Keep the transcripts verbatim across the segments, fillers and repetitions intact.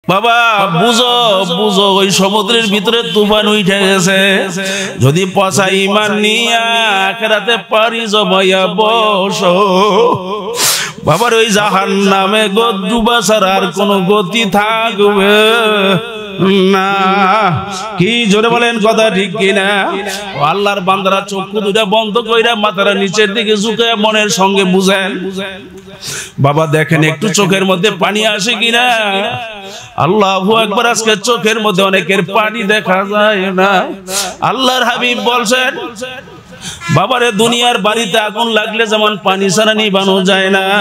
বাবা বুঝো বুঝো ওই সমুদ্রের ভিতরে তুফান উঠে গেছে যদি পচা ঈমান নিয়া আখিরাতে পারি জমাইয়া বসো বাবার ওই জাহান্নামে ডুবা ছাড়া আর কোনো গতি থাকবে না কি জোরে বলেন কথা ঠিক কিনা আল্লাহর বান্দারা চক্ষু দুটা বন্ধ কইরা মাথাটা নিচের দিকে ঝুঁকায় মনের সঙ্গে বুঝেন বাবা দেখেন একটু চোখের মধ্যে পানি আসে কিনা আল্লাহু আকবার আজকে চোখের মধ্যে অনেকের পানি দেখা যায় না আল্লাহর হাবিব বলছেন বাবারে দুনিয়ার বাড়িতে আগুন লাগলে যেমন পানি ছাড়া নিভানো যায় না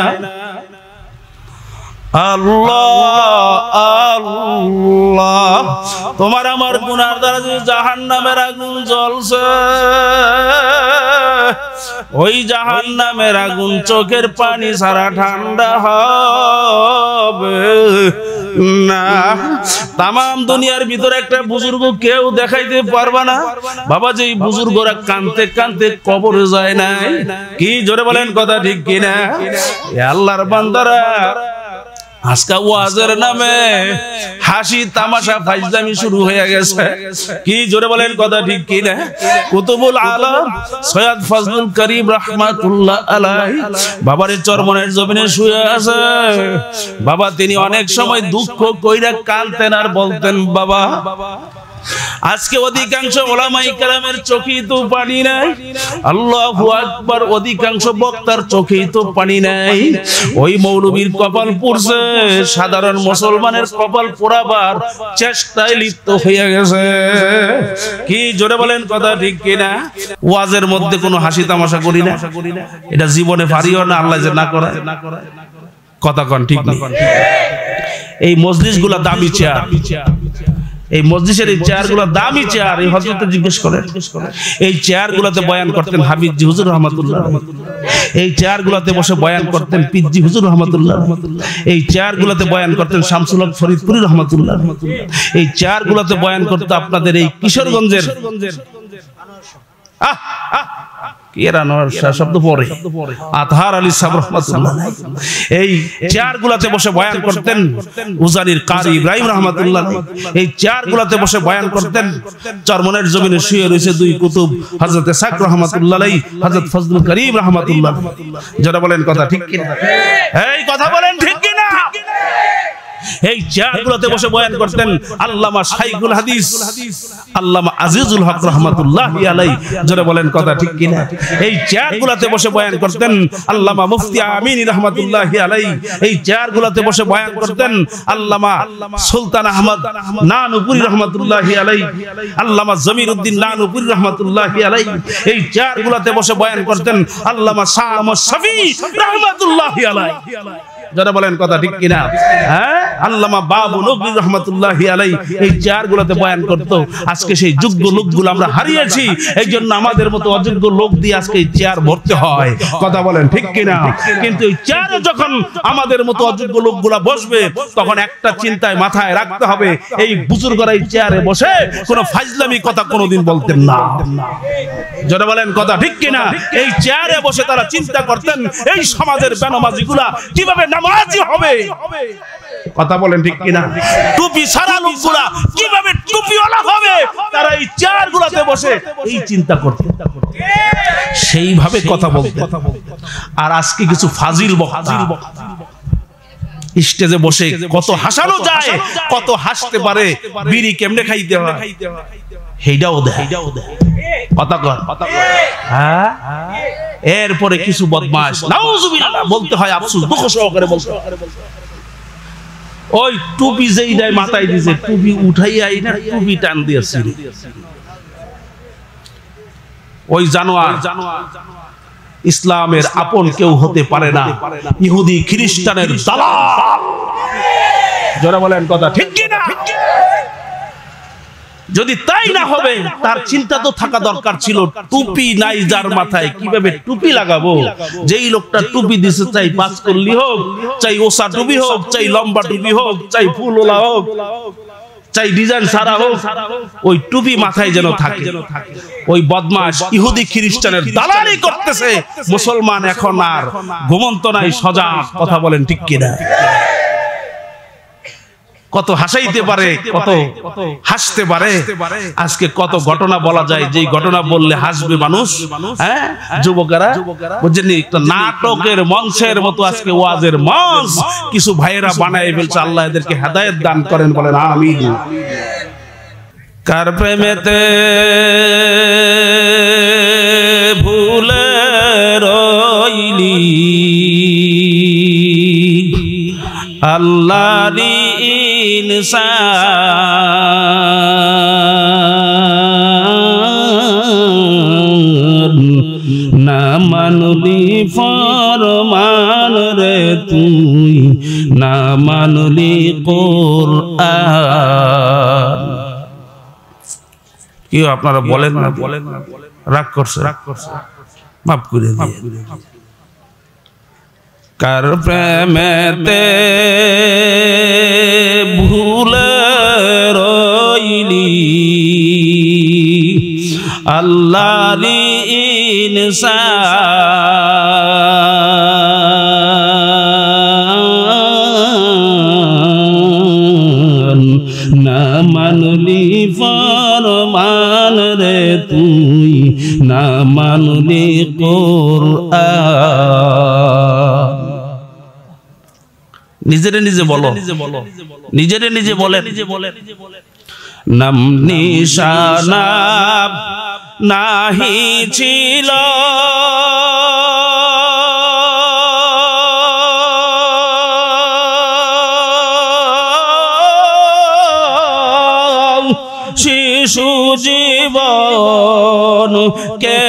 আল্লাহ আল্লাহ তোমার আমার গুনার দ্বারা যে জাহান্নামের আগুন জ্বলছে ওই জাহান্নামের আগুন চোখের পানি ছাড়া ঠান্ডা হবে না তামাম দুনিয়ার ভিতরে একটা বুজুর্গ কেউ দেখাইতে পারবা না বাবা যে বুজুর্গরা কানতে কানতে কবরে যায় নাই কি জোরে বলেন কথা ঠিক কিনা আল্লাহর বান্দারা আজকে ওয়াজের নামে হাসি তামাশা ফাইজলামি শুরু হয়ে গেছে কি জোরে বলেন কথা ঠিক কিনা কুতুবুল আলম সৈয়দ ফজলুল করিম রাহমাতুল্লাহ আলাইহি বাবার চরমনের জমিনে শুয়ে আছে বাবা তিনি অনেক সময় দুঃখ কইরা কাঁদতেন আর বলতেন বাবা আজকে অধিকাংশ ওলামায়ে কেরামের চোখেই তো পানি নাই আল্লাহু আকবার অধিকাংশ বক্তার চোখেই তো পানি নাই ওই মৌলবীর কপাল পুড়ছে সাধারণ মুসলমানের কপাল পোড়াবার চেষ্টায় লিপ্ত হয়ে গেছে কি জোরে বলেন কথা ঠিক কিনা ওয়াজের মধ্যে কোনো হাসি তামাশা করি না এটা জীবনে পারিও না আল্লাহ যে না করে কথা কোন ঠিক না এই মজলিসগুলো দামি চেয়ার এই মসজিদের এই চেয়ারগুলো দামি চেয়ার এই হযরত জিজ্ঞেস করেন এই চেয়ারগুলোতে বয়ান করতেন হাবিবজি হুজুর রহমাতুল্লাহ এই চেয়ারগুলোতে বসে বয়ান করতেন পীরজি হুজুর রহমাতুল্লাহ এই চেয়ারগুলোতে বয়ান করতেন শামসুল হক ফরিদপুরি রহমাতুল্লাহ এই চেয়ারগুলোতে বয়ান করতে আপনাদের এই কিশোরগঞ্জের আহ শব্দ পরে আতহার আলী সাহেব রহমাতুল্লাহ এই চেয়ারগুলোতে বসে বয়ান করতেন উজানির কারি ইব্রাহিম রহমাতুল্লাহ এই চেয়ারগুলোতে বসে বয়ান করতেন চরমনের জমিনে শুয়ে রয়েছে দুই কুতুব হযরত সাক রহমাতুল্লাহ আলাইহি হযরত ফজলুল করিম রহমাতুল্লাহ যারা বলেন কথা ঠিক কিনা এই কথা বলেন ঠিক কিনা এই চেয়ারগুলোতে বসে বয়ান করতেন আল্লামা শাইখুল হাদিস আল্লামা আজিজুল হক রাহমাতুল্লাহি আলাইহি যারা বলেন কথা ঠিক কিনা এই চেয়ারগুলোতে বসে বয়ান করতেন আল্লামা মুফতি আমিনী রাহমাতুল্লাহি আলাইহি এই চেয়ারগুলোতে বসে বয়ান করতেন আল্লামা সুলতান আহমদ নানুপুরি রাহমাতুল্লাহি আলাইহি আল্লামা জমিরউদ্দিন নানুপুরি রাহমাতুল্লাহি আলাইহি এই চেয়ারগুলোতে বসে বয়ান করতেন আল্লামা শাহ আহমদ শফি রাহমাতুল্লাহি আলাইহি যারা বলেন কথা ঠিক কিনা হ্যাঁ আল্লামা বাবু নবী রাহমাতুল্লাহি আলাইহি এই চেয়ারগুলোতে বয়ান করত আজকে সেই যোগ্য লোকগুলো আমরা হারিয়েছি এইজন্য আমাদের মতো অযোগ্য লোক দিয়ে আজকে এই চেয়ার ভরতে হয় কথা বলেন ঠিক কিনা কিন্তু এই চেয়ারে যখন আমাদের মতো অযোগ্য লোকগুলো বসবে তখন একটা চিন্তায় মাথায় রাখতে হবে এই বুজুর্গরা এই চেয়ারে বসে কোনো ফাজলামি কথা কোনোদিন বলতেন না যারা বলেন কথা ঠিক কিনা এই চেয়ারে বসে তারা চিন্তা করতেন এই সমাজের বেনামাজিগুলা কিভাবে নামাজি হবে কথা বলেন ঠিক কিনা টুপি সারা লোকগুলা কিভাবে টুপিওয়ালা হবে তারা এই চেয়ারগুলোতে বসে এই চিন্তা করতে সেইভাবে কথা বলতে আর আজকে কিছু ফাজিল বক্তা স্টেজে বসে কত হাসানো যায় কত হাসতে পারে বিড়ি কেমনে খাইতে হয় হেইটাও দেয় কথা কর হ্যাঁ এরপরে কিছু বদমাশ নাউজুবিল্লাহ বলতে হয় আফসোস দুঃখ সহকারে বলতে ওই টুপি যেই দেয় মাথায় দিয়েছে টুপি উঠাইয়াই না টুপি টান দিয়েছে ওই জানোয়ার ইসলামের আপন কেউ হতে পারে না ইহুদি খ্রিস্টানের দালাল যারা বলেন কথা ঠিক কি না যদি তাই না হবে তার চিন্তা তো থাকা দরকার ছিল টুপি নাই যার মাথায় কিভাবে টুপি লাগাবো যেই লোকটা টুপি দিছে চাই পাঁচ কল্লি হোক চাই ওসা টুপি হোক চাই লম্বা টুপি হোক চাই ফুলওয়ালা হোক চাই ডিজাইন সারা হোক ওই টুপি মাথায় যেন থাকে ওই বদমাশ ইহুদি খ্রিস্টানের দালালি করতেছে মুসলমান এখন আর ঘুমন্ত নাই সজাগ কথা বলেন ঠিক কিনা কত হাসাইতে পারে, কত হাসতে পারে। আজকে কত ঘটনা বলা যায়, যেই ঘটনা বললে হাসবে মানুষ। হ্যাঁ, যুবকেরা বুঝছেন, একটা নাটকের মঞ্চের মতো আজকে ওয়াজের মঞ্চ কিছু ভাইয়েরা বানায় ফেলছে। আল্লাহ এদেরকে হেদায়েত দান করেন, বলেন আমিন। কার প্রেমেতে ভুলে রইলি আল্লাহরি ইনসান, না মানলি ফরমান রে তুই, না মানলি কোরআন। কি আপনারা বলেন না, বলেন না, রাগ করছে, রাগ করছে, মাফ করে দিয়ে। কার প্রেমেতে ভুলে রইলি আল্লাহরি ইনসান, না মানলি ফরমান রে তুই, না মানলি কোরআন। নিজেরে নিজে বলো, নিজেরে নিজে বলে। নাম নিশানা নাহি ছিল শিশু জীবন কে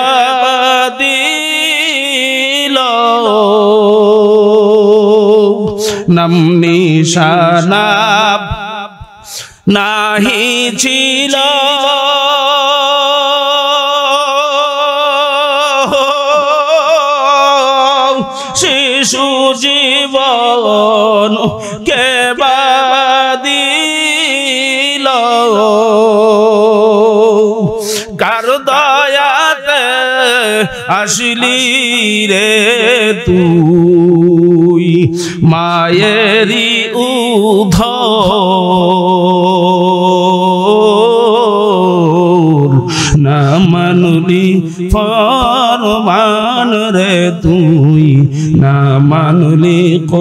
বাদিল, নাম নিশানা নাহি ছিল শিশু জীবন কে বাদিল, কার দয়াতে আসলি রে তুই, মায়েরি উধর, না মানলি ফরমান রে তুই, না মানলি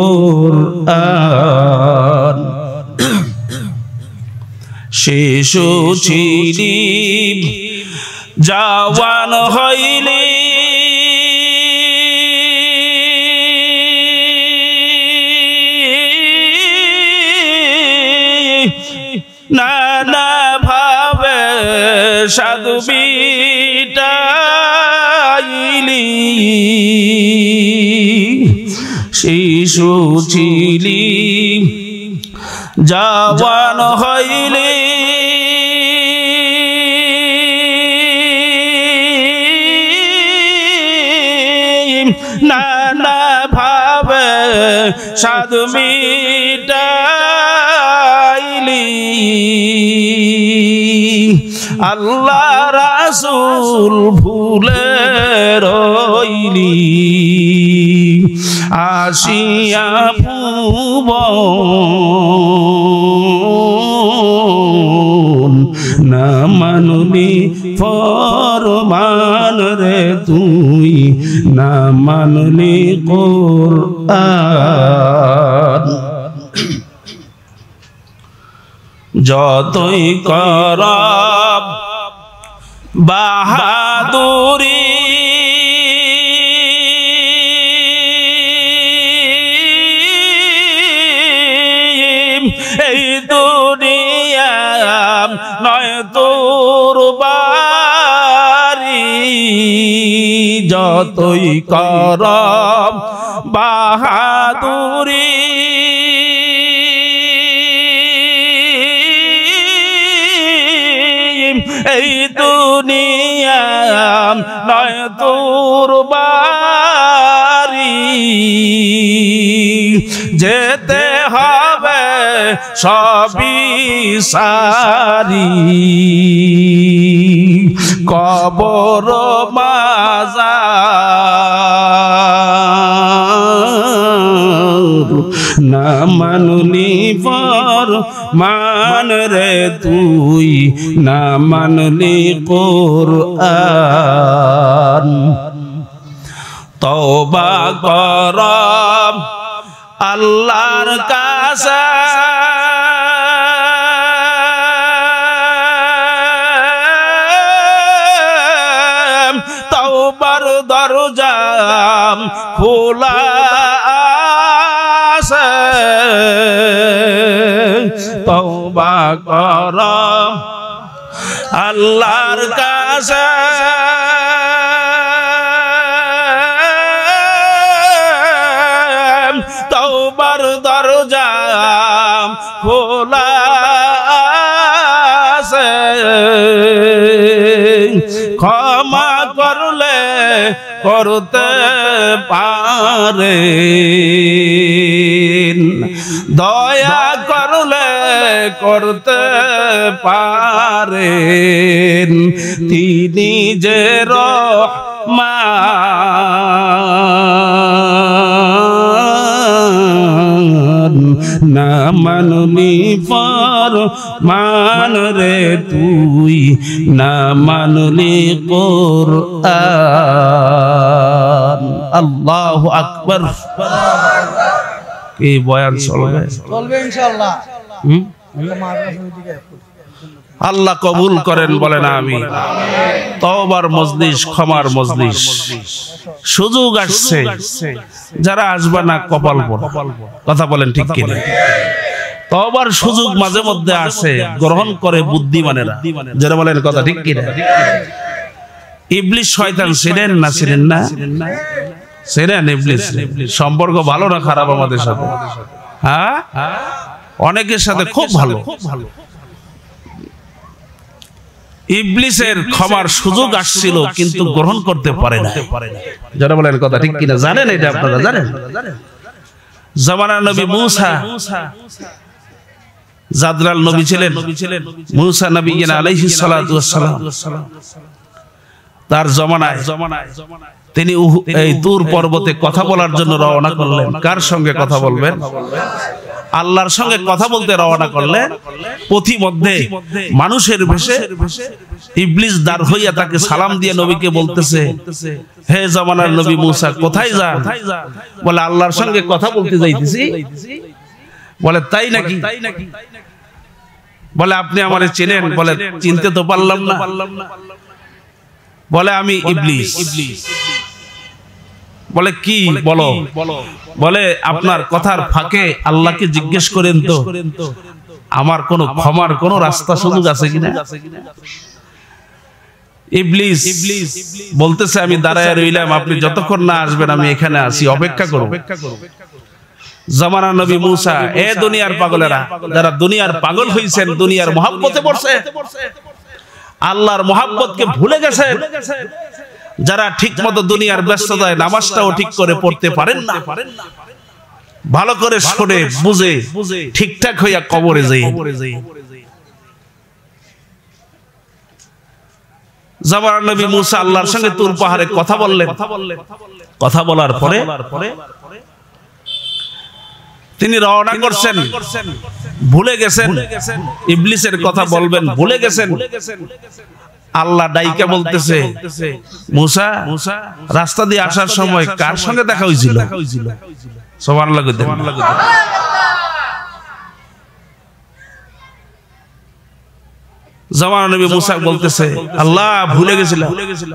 কোরআন। শিশু ছিলি জওয়ান হইলি নানা ভাবে সাধু বিটাইলি, শিশু ছিলি জওয়ান হইলি নানা ভাবে সাধু মিটাইলি, আল্লাহ রাসূল ভুলে রইলি আসিয়া ভুবন, না মানলি ফরমান রে তুই, না মানলি কোরআন। যতই করব বাহাদুরি এই দুনিয়া নয় তোর বাড়ি, যতই করব বাহাদুরি এই দুনিয়া নয় তোর বাড়ি, যেতে হবে সবই সারি, কবর মাজার না মানলি ফরমান রে তুই না মানলি কোরআন তওবা কর আল্লাহর কাছে তওবার দরজা খোলা আছে তওবা কর আল্লাহর কাছে তওবার দরজা খোলা আছে ক্ষমা করলে করতে পারে দয়া করলে করতে পারেন তিনি যে রহমান না মানলি ফরমান রে তুই না মানলি কোরআন আল্লাহু আকবার কি বয়ান চলবে চলবে ইনশাআল্লাহ হুম আল্লাহ কবুল করেন বলেন আমিন তওবার মজলিস ক্ষমার মজলিস সুযোগ আসছে যারা আসবে না কপাল পোড়া কথা বলেন ঠিক কি না তওবার সুযোগ মাঝে মধ্যে আসে গ্রহণ করে বুদ্ধিমানেরা যারা বলেন কথা ঠিক কি না ইবলিস শয়তান ছিলেন না ছিলেন না ছিলেন ইবলিস সম্পর্ক ভালো না খারাপ আমাদের সাথে হ্যাঁ অনেকের সাথে খুব ভালো ইবলিসের ক্ষমার সুযোগ আসছিল কিন্তু গ্রহণ করতে পারে না যারা বলেন কথা ঠিক কিনা জানেন এটা আপনারা জানেন জামানার নবী মূসা জাদরাল নবী ছিলেন মূসা নবী আলাইহিস সালাতু ওয়াস সালাম তার জামানায় তিনি এই তুর পর্বতে কথা বলার জন্য রওনা করলেন কার সঙ্গে কথা বলবেন আল্লাহর সঙ্গে কথা বলতে রওনা করলেন পথিমধ্যে মানুষের বেশে ইবলিস দাঁড় হইয়া তাকে সালাম দিয়ে নবীকে বলতেছে হে জামানার নবী মূসা কোথায় যান বলে আল্লাহর সঙ্গে কথা বলতে যাইতেছি বলে তাই নাকি বলে আপনি আমারে চেনেন বলে চিনতে তো পারলাম না বলে আমি ইবলিস বলে কি বলো বলে আপনার কথার ফাঁকে আল্লাহকে জিজ্ঞেস করেন তো আমার কোন ক্ষমার কোন রাস্তা সুযোগ আছে কিনা ইবলিস বলতেছে আমি দাঁড়ায় রইলাম আপনি যতক্ষণ না আসবেন আমি এখানে আছি অপেক্ষা করব জামানার নবী মূসা এ দুনিয়ার পাগলেরা যারা দুনিয়ার পাগল হইছেন দুনিয়ার মহব্বতে পড়ছে আল্লাহর মহব্বতকে ভুলে গেছেন যারা ঠিকমতো দুনিয়ার ব্যস্ততায় নামাজটাও ঠিক করে পড়তে পারেন না ভালো করে শুনে বুঝে ঠিকঠাক হইয়া কবরে যাই জামানার নবী মূসা আল্লাহর সঙ্গে তুর পাহাড়ে কথা বললেন কথা বলার পরে তিনি রওনা করছেন ভুলে গেছেন ইবলিসের কথা বলবেন ভুলে গেছেন আল্লাহ ডাইকা বলতেছে মূসা রাস্তা দিয়ে আসার সময় কার সঙ্গে দেখা হয়েছিল সুবহানাল্লাহ জামানার নবী মূসা বলতেছে আল্লাহ ভুলে গেছিলাম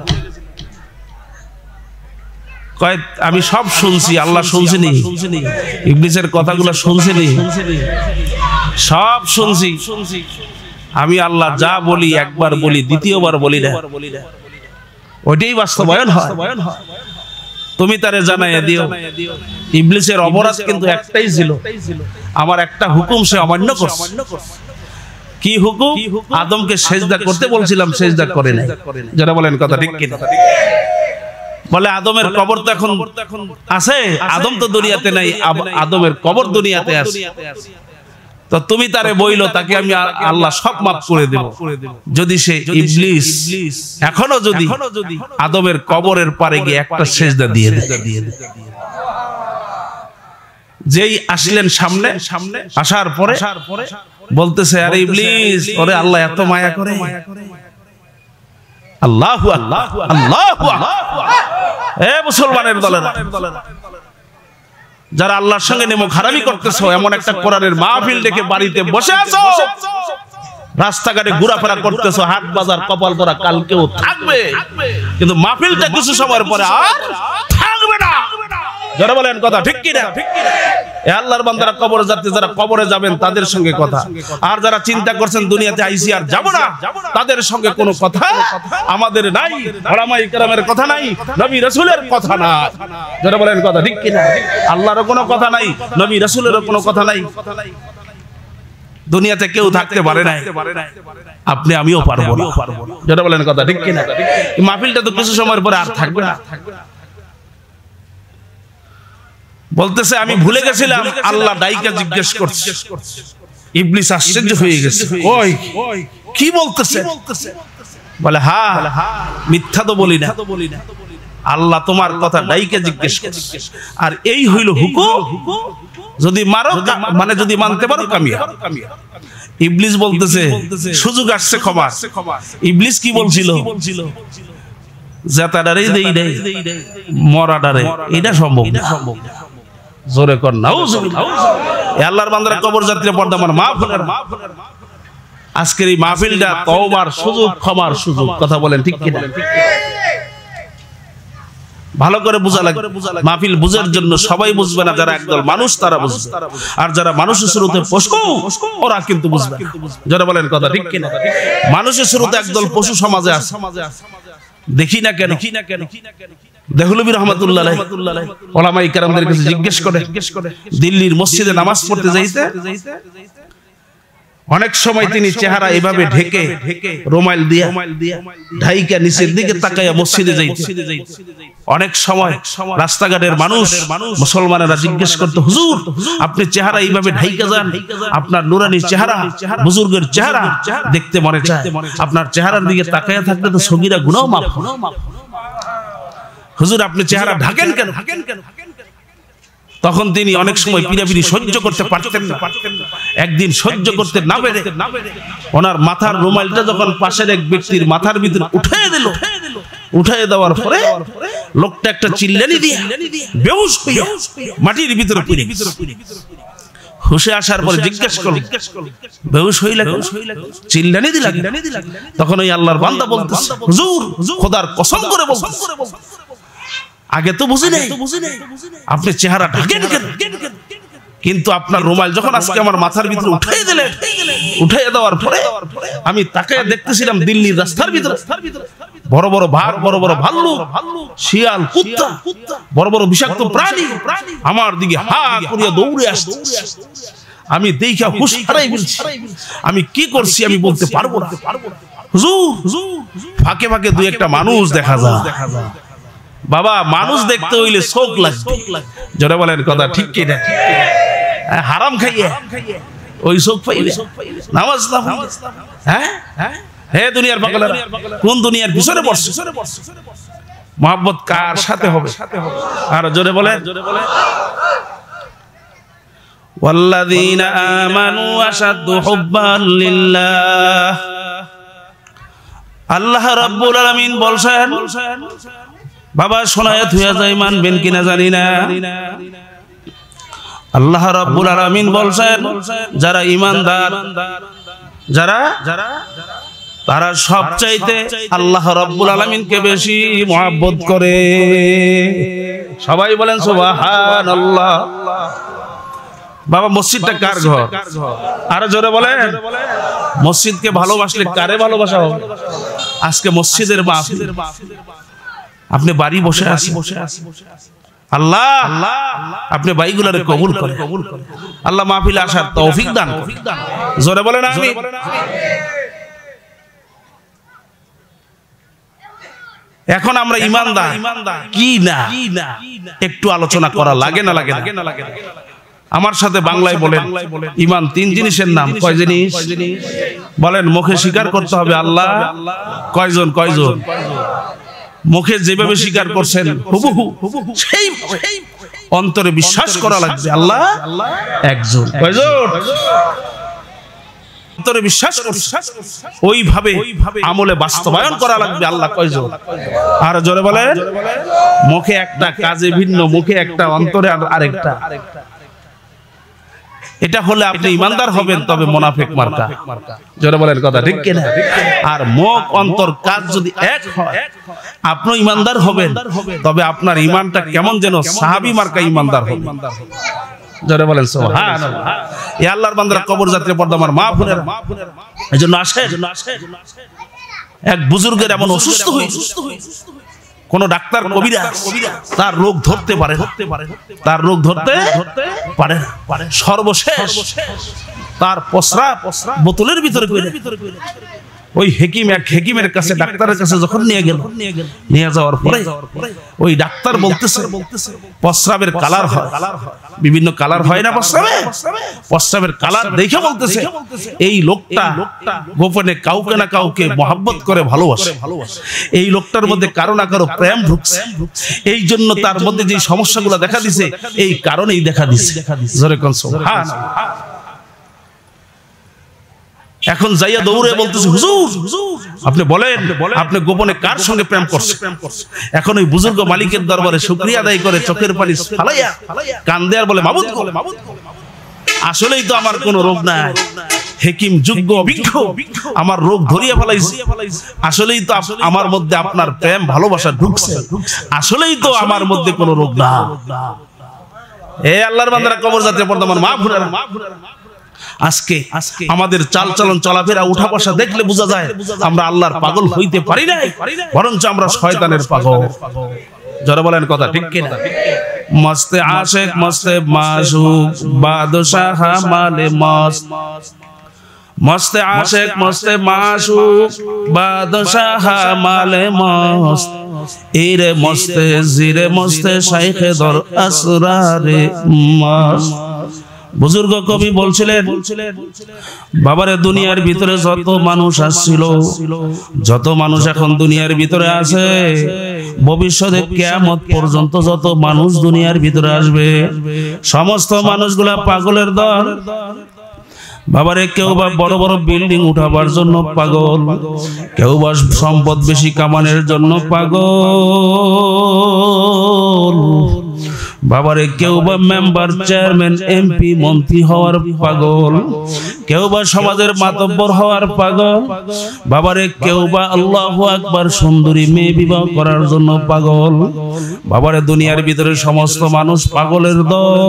কয় আমি সব শুনছি আল্লাহ শুনছিনি ইবলিসের কথাগুলো শুনছিনি সব শুনছি আমি আল্লাহ যা বলি একবার বলি দ্বিতীয়বার বলি না ওইটাই বাস্তবায়ন হয় তুমি তারে জানাইয়া দিও ইবলিসের অপরাধ কিন্তু একটাই ছিল আমার একটা হুকুম সে অমান্য করছে কি হুকুম আদমকে সেজদা করতে বলছিলাম সেজদা করে নাই যারা বলেন কথা ঠিক কিনা বলে আদমের কবর তো এখন আছে আদম তো দুনিয়াতে নাই আদমের কবর দুনিয়াতে আছে তো তুমি তারে বইলো তাকে আমি আল্লাহ সব মাফ করে দেব যদি সে ইবলিস এখনো যদি আদমের কবরের পারে গিয়ে একটা সেজদা দিয়ে দেয় যেই আসলেন সামনে সামনে আসার পরে বলতেছে আরে ইবলিস ওরে আল্লাহ এত মায়া করে আল্লাহু আল্লাহ আল্লাহু এ মুসলমানের দলেরা যারা আল্লাহর সঙ্গে নেমক হারামি করতেছো এমন একটা কোরআনের মাহফিল ডেকে বাড়িতে বসে আছো রাস্তাঘাটে ঘোরাফেরা করতেছো হাট বাজার কপাল করা কালকেও থাকবে কিন্তু মাহফিলটা কিছু সময়ের পরে আর থাকবে না যারা বলেন কথা ঠিক কি না এ আল্লাহর বান্দারা কবরে যাতে যারা কবরে যাবেন তাদের সঙ্গে কথা আর যারা চিন্তা করছেন দুনিয়াতে আইসি আর যাব না তাদের সঙ্গে কোনো কথা আমাদের নাই ওলামায়ে কেরামের কথা নাই নবী রাসূলের কথা নাই যারা বলেন কথা ঠিক কি না আল্লাহরও কোনো কথা নাই নবী রাসূলেরও কোনো কথা নাই দুনিয়াতে কেউ থাকতে পারে না আপনি আমিও পারবো না যারা বলেন কথা ঠিক কি না এই মাহফিলটা তো কিছু সময়ের পরে আর থাকবে না বলতেছে আমি ভুলে গেছিলাম আল্লাহ ডাইকা জিজ্ঞেস করছে ইবলিস আশ্চর্য হয়ে গেছে ওই কি বলতেছে বলে হ্যাঁ মিথ্যা তো বলি না আল্লাহ তোমার কথা ডাইকা জিজ্ঞেস করছে আর এই হইল হুকুম যদি মারো মানে যদি মানতে পারো কামিয়া ইবলিস বলতেছে সুযোগ আসছে ক্ষমা ইবলিস কি বলছিল জাতাডারে দেই দেই মরাডারে এটা সম্ভব না জোরে কর নাউজুবিল্লাহ এ আল্লাহর বান্দারা কবর যাত্রী পর্দা আমার মাফ করেন আজকের এই মাহফিলটা তওবার সুযোগ ক্ষমার সুযোগ কথা বলেন ঠিক কি না ভালো করে বোঝা লাগবে মাহফিল বুঝার জন্য সবাই বুঝবে না যারা একদল মানুষ তারা বুঝবে আর যারা মানুষের শুরুতে পশু ওরা কিন্তু বুঝবে যারা বলেন কথা ঠিক কি না মানুষের শুরুতে একদল পশু সমাজে আছে দেখি না কেন দেখি না কেন দেহলভী রহমাতুল্লাহ আলাইহি ওলামায়ে কেরামদের কাছে জিজ্ঞেস করে দিল্লির মসজিদে নামাজ পড়তে যাইতে অনেক সময় তিনি চেহারা এভাবে ঢেকে রুমাল দিয়া ঢাইকা নিচের দিকে তাকায়া মসজিদে যাইতে অনেক সময় রাস্তাঘাটের মানুষ মুসলমানেরা জিজ্ঞেস করতে হুজুর আপনি চেহারা এইভাবে ঢাইকা যান আপনার নুরানি চেহারা বুজুর্গের চেহারা দেখতে মনে চায় আপনার চেহারার দিকে তাকায়া থাকলে তো সগীরা গুনাহ মাফ হয় হুজুর আপনি চেহারা ঢাকেন কেন ঢাকেন কেন তখন তিনি অনেক সময় পিড়াপিড়ি সহ্য করতে পারতেন না একদিন সহ্য করতে না পেরে ওনার মাথার রুমালটা যখন পাশের এক ব্যক্তির মাথার ভিতরে উঠিয়ে দিল উঠিয়ে দেওয়ার পরে লোকটা একটা চিল্লানি দিয়ে বেহুশ হয়ে মাটির ভিতরে পড়ে হুশে আসার পরে জিজ্ঞেস করল বেহুশ হইলা কেন চিল্লানি দিলা তখন ওই আল্লাহর বান্দা বলতেছে হুজুর খোদার কসম করে বলতেছে আগে তো বুঝি নাই আপনি চেহারা ঢাকেন কেন কিন্তু আপনার রুমাল যখন আজকে আমার মাথার ভিতরে উঠাই দিলেন উঠাই দেওয়ার পরে আমি তাকায় দেখতেছিলাম দিল্লির রাস্তার ভিতরে বড় বড় বাঘ বড় বড় ভাল্লুক শিয়াল কুত্তা বড় বড় বিষাক্ত প্রাণী আমার দিকে হা করিয়া দৌড়ে আসছে আমি দেখা হুঁশ হারাই ফেলছি আমি কি করছি আমি বলতে পারবো না হুজুর ফাঁকে ফাঁকে দুই একটা মানুষ দেখা যায় বাবা মানুষ দেখতে হইলে চোখ লাগবে যারা বলেন কথা ঠিক কি না হারাম খাইয়ে ওই চোখ পাইলে নামাজ না হ্যাঁ হে দুনিয়ার পাগলেরা কোন দুনিয়ার পিছনে পড়ছে মহব্বত কার সাথে হবে আর জোরে বলেন জোরে বলেন ওয়াল্লাযীনা আমানু আশাদ্দু হুব্বান লিল্লাহ আল্লাহ রাব্বুল আলামিন বলছেন বাবা শোনায় থুয়া যায় মানবেন কিনা জানি না আল্লাহ রাব্বুল আলামিন বলছেন যারা ঈমানদার যারা যারা তারা সবচাইতে আল্লাহ রাব্বুল আলামিনকে বেশি মহব্বত করে সবাই বলেন সুবহানাল্লাহ বাবা মসজিদটা কার ঘর আর জোরে বলেন মসজিদকে ভালোবাসলে কারে ভালোবাসা হবে আজকে মসজিদের মাহফিল আপনি বাড়ি বসে আছেন আল্লাহ আপনি বাইগুলারে কবুল করেন আল্লাহ মাহফিলে আসার তৌফিক দান জোরে বলেন আমিন এখন আমরা ঈমানদার কি না একটু আলোচনা করা লাগে না লাগে না আমার সাথে বাংলায় বলেন ঈমান তিন জিনিসের নাম কয় জিনিস বলেন মুখে স্বীকার করতে হবে আল্লাহ কয়জন কয়জন মুখে যেভাবে স্বীকার করছেন হুবহু সেইভাবে অন্তরে বিশ্বাস করা লাগবে আল্লাহ একজন। কয়জন? অন্তরে বিশ্বাস ওইভাবে আমলে বাস্তবায়ন করা লাগবে আল্লাহ কয়জন? আর জোরে বলেন, মুখে একটা কাজে ভিন্ন, মুখে একটা অন্তরে আরেকটা। এটা হলে আপনি ইমানদার হবেন, তবে মুনাফিক মার্কা। জোরে বলেন কথা ঠিক কিনা? আর মুখ অন্তর কাজ যদি এক হয়, আপনি ইমানদার হবেন, তবে আপনার ইমানটা কেমন যেন সাহাবী মার্কা ইমানদার হবে। জোরে বলেন সুবহানাল্লাহ। এই আল্লাহর বান্দারা, কবর যাত্রী পর্দা আমার মা বোনেরা, এজন্য আসে এক বুজুর্গের এমন অসুস্থ হয়ে কোন ডাক্তার কবিরাজ তার রোগ ধরতে পারে তার রোগ ধরতে পারে সর্বশেষ তার প্রস্রাব বোতলের ভিতরে ওই হেকিম এক হেকিমের কাছে ডাক্তারের কাছে যখন নিয়ে গেল, নিয়ে যাওয়ার পরে ওই ডাক্তার বলতেছে প্রস্রাবের কালার হয়, বিভিন্ন কালার হয় না প্রস্রাবে, প্রস্রাবের কালার দেখে বলতেছে এই লোকটা গোপনে কাউকে না কাউকে মহব্বত করে ভালোবাসে, এই লোকটার মধ্যে কারো না কারো প্রেম ঢুকছে, এই জন্য তার মধ্যে যে সমস্যাগুলো দেখা দিছে এই কারণেই দেখা দিছে। জোরে কোন সুবহানাল্লাহ। এখন যাইয়া দৌড়ে বলতেছে, হুজুর আপনি বলেন আপনি গোপনে কার সঙ্গে প্রেম করছেন? এখন ওই বুজুর্গ মালিকের দরবারে শুকরিয়া আদায় করে চোখের পানি ফালাইয়া কান্দে আর বলে, মাবুদ গো, আসলেই তো আমার কোনো রোগ নাই, হেকিম যোগ্য অভিজ্ঞ আমার রোগ ধরিয়া ফেলাইছে, আসলেই তো আমার মধ্যে আপনার প্রেম ভালোবাসা ঢুকছে, আসলেই তো আমার মধ্যে কোনো রোগ না। এ আল্লাহর বান্দারা, কবর যাত্রী পর্দা আমার মা বোনেরা, আজকে আমাদের চাল চলন চলাফেরা উঠা বসা দেখলে বোঝা যায় আমরা আল্লাহর পাগল হইতে পারি নাই, বরঞ্চ আমরা শয়তানের পাগল। যারা বলেন কথা ঠিক কিনা? মস্তে আশিক মস্তে মাসুক বাদশাহ মালে মস্ত, মস্তে আশিক মস্তে মাসুক বাদশাহ মালে মস্ত, এরে মস্তে জিরে মস্তে শাইখে দর আসরারে মস্ত। বুজুর্গ কবি বলছিলেন, বাবারে দুনিয়ার ভিতরে যত মানুষ আসছিল, যত মানুষ এখন দুনিয়ার ভিতরে আছে, ভবিষ্যতে কিয়ামত পর্যন্ত যত মানুষ দুনিয়ার ভিতরে আসবে, সমস্ত মানুষগুলা পাগলের দল। বাবারে কেউ বা বড় বড় বিল্ডিং উঠাবার জন্য পাগল, কেউ বা সম্পদ বেশি কামানোর জন্য পাগল, বাবারে কেউ বা মেম্বার চেয়ারম্যান এমপি মন্ত্রী হওয়ার পাগল, কেউ বা সমাজের মাতব্বর হওয়ার পাগল, বাবারে কেউ বা আল্লাহু আকবার সুন্দরী মেয়ে বিবাহ করার জন্য পাগল। বাবারে দুনিয়ার ভিতরে সমস্ত মানুষ পাগলের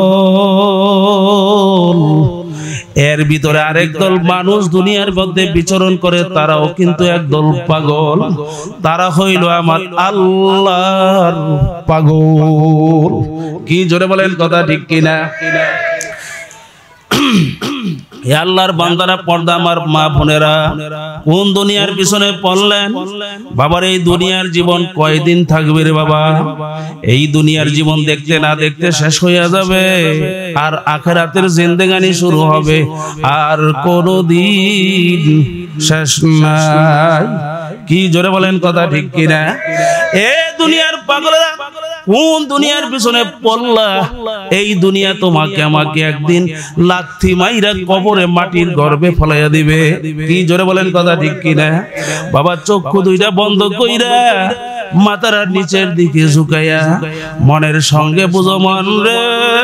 দল। এর ভিতরে আরেক দল মানুষ দুনিয়ার মধ্যে বিচরণ করে, তারাও কিন্তু একদল পাগল, তারা হইল আমার আল্লাহর পাগল। কি জোরে বলেন কথা ঠিক কিনা? আল্লাহর বান্দারা, পর্দা আমার মা বোনেরা, কোন দুনিয়ার পিছনে পড়লেন? বাবার এই দুনিয়ার জীবন কয়দিন থাকবে রে বাবা? এই দুনিয়ার জীবন দেখতে না দেখতে শেষ হয়ে যাবে, আর আখিরাতের জিন্দেগানি শুরু হবে, আর কোনদিন শেষ নাই। কি জোরে বলেন কথা ঠিক কিনা? এ দুনিয়ার পাগলেরা, কোন দুনিয়ার পিছনে পড়লা? এই দুনিয়া তোমাকে আমাকে একদিন লাথি মাইরা কবরে মাটির গর্ভে ফলাইয়া দিবে। কি জোরে বলেন কথা ঠিক কিনা? বাবা চক্ষু দুইটা বন্ধ কইরা মাথার নিচের দিকে ঝুঁকাইয়া মনের সঙ্গে বুঝো, মন রে,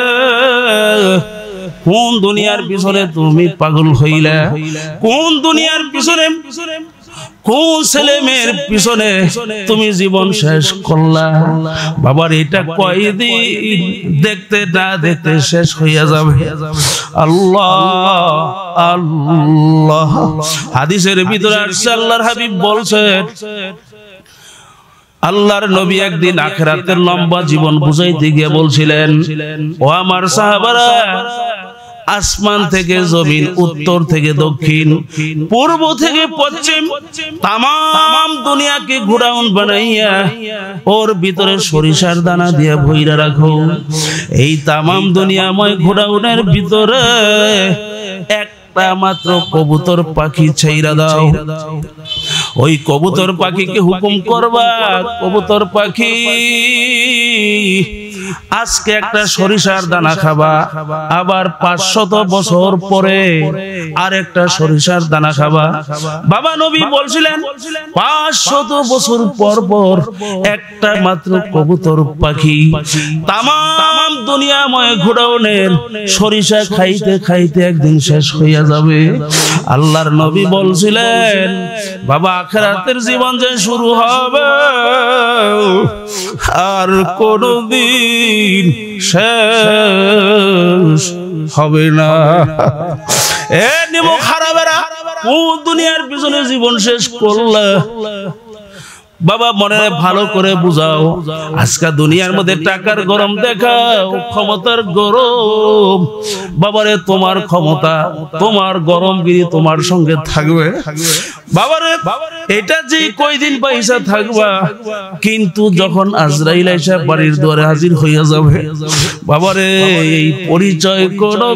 কোন দুনিয়ার পিছনে তুমি পাগল হইলা? কোন দুনিয়ার পিছনে, কোন ছেলে মেয়ের পিছনে তুমি জীবন শেষ করলা? বাবার এটা কয়দিন দেখতে না দেখতে শেষ হইয়া যাবে। আল্লাহ আল্লাহ হাদিসের ভিতরে আসছে, আল্লাহর হাবিব বলছেন, আল্লাহর নবী একদিন আখিরাতের লম্বা জীবন বুঝাইতে গিয়ে বলছিলেন, ও আমার সাহাবারা, আসমান থেকে জমিন, উত্তর থেকে দক্ষিণ, পূর্ব থেকে পশ্চিম, তামাম দুনিয়াকে ঘোড়াউন বানাইয়া ওর ভিতরে সরিষার দানা দিয়া ভইরা রাখো। এই তামাম দুনিয়াময় ঘোড়াউনের ভিতরে একটা মাত্র কবুতর পাখি ছাইরা দাও। ওই কবুতর পাখিকে হুকুম করবা, কবুতর পাখি আজকে একটা সরিষার দানা খাবা, আবার পাঁচশত বছর পরে আর একটা সরিষার দানা খাবা। বাবা নবী বলছিলেন পাঁচশত বছর পর পর একটা মাত্র কবুতর পাখি তামাম দুনিয়াময় ঘোরাওনের সরিষা খাইতে খাইতে একদিন শেষ হইয়া যাবে। আল্লাহর নবী বলছিলেন বাবা আখিরাতের জীবন যে শুরু হবে আর কোনদিন শেষ হবে না। এ নিমো খারাপেরা কোন দুনিয়ার পিছনে জীবন শেষ করলা? বাবা মনে ভালো করে বুঝাও। আজকে দুনিয়ার মধ্যে টাকার গরম দেখাও, ক্ষমতার গরম। বাবারে তোমার ক্ষমতা তোমার গরমগিরি তোমার সঙ্গে থাকবে বাবারে, এটা যে কয়দিন পয়সা থাকবা, কিন্তু যখন আজরাইল এসে বাড়ির দুয়ারে হাজির হইয়া যাবে বাবারে এই পরিচয় কোনো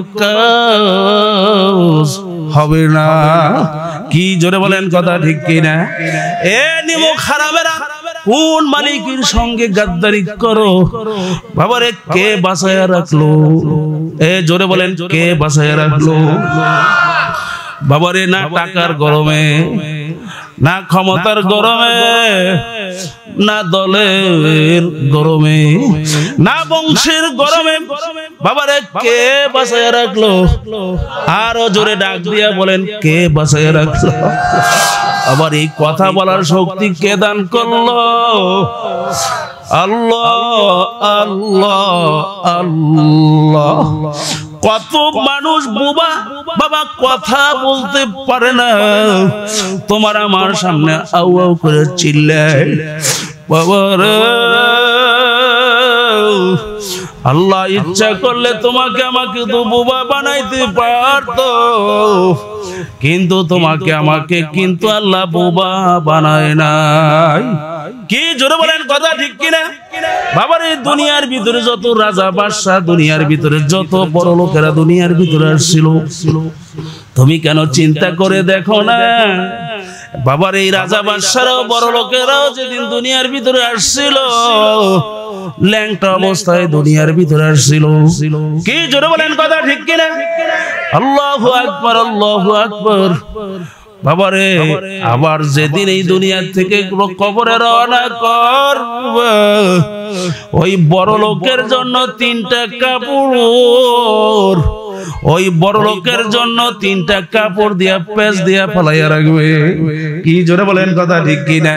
কাজ হবে না। কি জোরে বলেন কথা ঠিক কিনা? এ নিমো খারাপেরা কোন মালিকের সঙ্গে গাদ্দারি করো বাবারে, কে বাঁচায়া রাখলো? এ জোরে বলেন কে বাঁচায়া রাখলো? বাবারে না টাকার গরমে, না ক্ষমতার গরমে, না দলের গরমে, না বংশের গরমে বাবারে কে বাঁচায়া রাখলো? আরো জোরে ডাক দিয়া বলেন কে বাঁচায়া রাখলো? আবার এই কথা বলার শক্তি কে দান করলো? আল্লাহ আল্লাহ আল্লাহ। কত মানুষ বোবা বাবা কথা বলতে পারে না, তোমার আমার সামনে আউ আউ করে চিল্লায় বাবা রে। আল্লাহ ইচ্ছা করলে তোমাকে আমাকে তো বোবা বানাইতে পারতো, কিন্তু তোমাকে আমাকে কিন্তু আল্লাহ বোবা বানায় নাই। কি জোরে বলেন কথা ঠিক কিনা? বাবার এই দুনিয়ার ভিতরে যত রাজা বাদশা, দুনিয়ার ভিতরে যত বড় লোকেরা দুনিয়ার ভিতরে আসছিল, তুমি কেন চিন্তা করে দেখো না বাবার এই রাজা বাদশারাও বড় লোকেরাও যেদিন দুনিয়ার ভিতরে আসছিল ল্যাংটা অবস্থায় দুনিয়ার ভিতরে আসছিল। কি জোরে বলেন কথা ঠিক কিনা? আল্লাহু আকবার আল্লাহু আকবার। বাবারে আবার যেদিন এই দুনিয়া থেকে কবরে রওনা করবে ওই বড় লোকের জন্য তিনটা কাপড়, ওই বড় লোকের জন্য তিনটা কাপড় দিয়া পেঁচ দিয়া ফলাইয়া রাখবে। কি জোরে বলেন কথা ঠিক কিনা?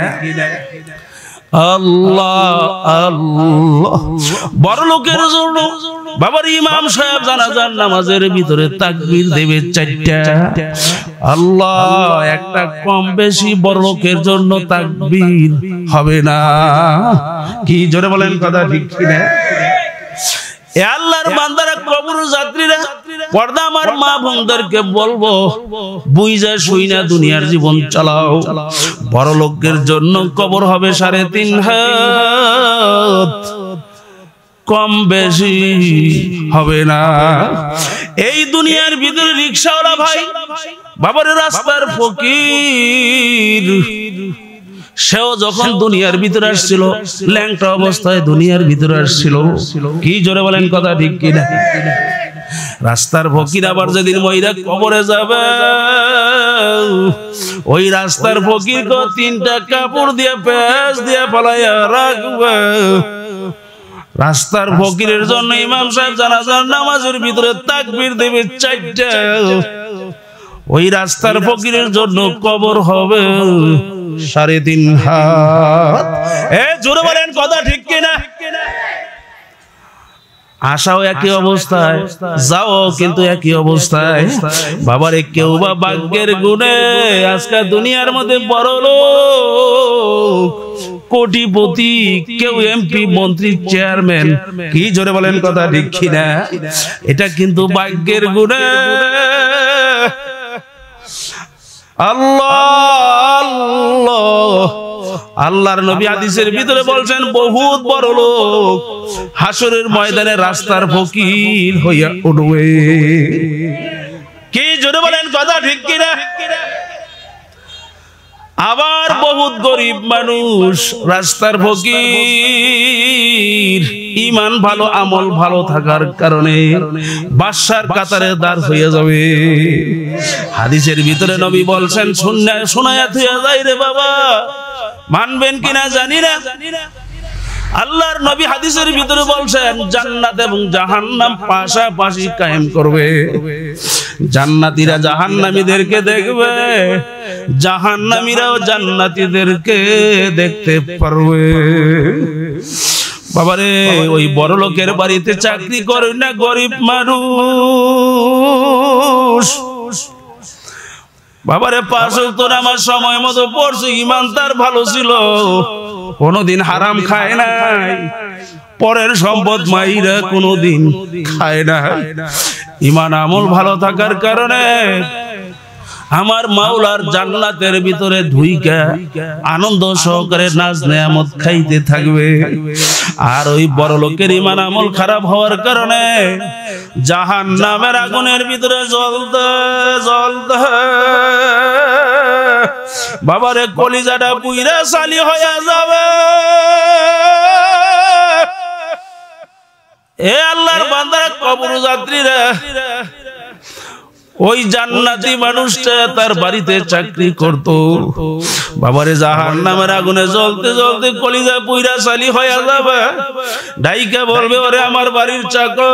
আল্লাহ আল্লাহ। বড় লোকের জন্য বাবার ইমাম সাহেব জানাজার নামাজের ভিতরে তাকবীর দেবে চারটা। আল্লাহ একটা কম বেশি বড় লোকের জন্য তাকবীর হবে না। কি জোরে বলেন কথা ঠিক কিনা? এ আল্লাহর বান্দারা কবর যাত্রীরা পর্দা আমার মা বোনদেরকে বলবো বুঝা শুইনা দুনিয়ার জীবন চালাও। বড় লোকের জন্য কবর হবে সাড়ে তিন হাত, কম বেশি হবে না। এই দুনিয়ার ভিতরে রিকশাওয়ালা ভাই বাবার রাস্তার ফকির, সেও যখন দুনিয়ার ভিতরে আসছিল ল্যাংটা অবস্থায় দুনিয়ার ভিতরে আসছিল। কি জোরে বলেন কথা ঠিক কিনা? রাস্তার ফকির আবার যেদিন মহিলা কবরে যাবে ওই রাস্তার ফকির কো তিনটা কাপড় দিয়ে পেঁচ দিয়ে পালাইয়া রাখবে। রাস্তার ফকিরের জন্য ইমাম সাহেব জানাজার নামাজের ভিতরে তাকবীর দেবে চারটা। ওই রাস্তার ফকিরের জন্য কবর হবে সাড়ে তিন হাত। এ জোরে বলেন কথা ঠিক কিনা? আশাও একই অবস্থায়, যাও কিন্তু একই অবস্থায়। বাবারে কেউ বা ভাগ্যের গুণে আজকে দুনিয়ার মধ্যে বড় লোক কোটিপতি, কেউ এমপি মন্ত্রী চেয়ারম্যান। কি জোরে বলেন কথা ঠিক কিনা? এটা কিন্তু ভাগ্যের গুণে। আল্লাহ আল্লাহ। আল্লাহর নবী হাদিসের ভিতরে বলছেন বহুত বড় লোক হাসরের ময়দানে রাস্তার ফকির হইয়া উঠবে। কি জোরে বলেন কথা ঠিক কিনা? আবার বহু বহুত গরিব মানুষ, রাস্তার ফকির, ঈমান ভালো আমল ভালো থাকার কারণে বাদশার কাতারে দাঁড় হয়ে যাবে। হাদিসের ভিতরে নবী বলছেন, শুনায়া শুনায়া থুয়া যাই রে বাবা, মানবেন কিনা জানি না। আল্লাহর নবী হাদিসের ভিতরে বলছেন, জান্নাত এবং জাহান্নাম পাশাপাশি কায়েম করবে। জান্নাতীরা জাহান্নামীদেরকে দেখবে, জাহান্নামীরাও জান্নাতীদেরকে দেখতে পারবে। বাবারে, ওই বড় লোকের বাড়িতে চাকরি করে না গরিব মানুষ। বাবারে, পাঁচ ওয়াক্ত নামাজ সময় মতো পড়ছে, ঈমান তার ভালো ছিল, কোনদিন হারাম খায় নাই, পরের সম্পদ মাইরা কোনদিন খায় না। ঈমান আমল ভালো থাকার কারণে আমার মাওলার জান্নাতের ভিতরে ধুইকা আনন্দ সহকারে নাজ নেয়ামত খাইতে থাকবে। আর ওই বড় লোকের ঈমান আমল খারাপ হওয়ার কারণে জাহান্নামের আগুনের ভিতরে জ্বলতে জ্বলতে বাবারে কলিজাটা পুইরা সালি হয়ে যাবে। এ আল্লাহর বান্দারা, কবর যাত্রীরা, ওই জান্নাতি মানুষটা তার বাড়িতে চাকরি করত, বাবারে জাহান্নামের আগুনে জ্বলতে জ্বলতে কলিজা পুইরা সালি হয়ে যাবে। ডাইকা বলবে, ওরে আমার বাড়ির